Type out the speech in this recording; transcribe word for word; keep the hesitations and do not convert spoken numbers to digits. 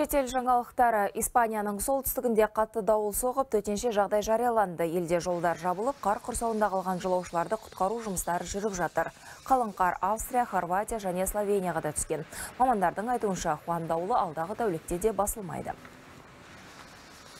Шетел жаңалықтары. Испанияның солтүстігінде қатты дауыл соғып, төтенше жағдай жарияланды. Елде жолдар жабылып, қар құрсауында қалған жолаушыларды құтқару жұмыстары жүріп жатыр. Қалың қар Австрия, Хорватия және Словенияға да түскен. Мамандардың айтуынша, Хуан дауылы алдағы тәулікте де басылмайды.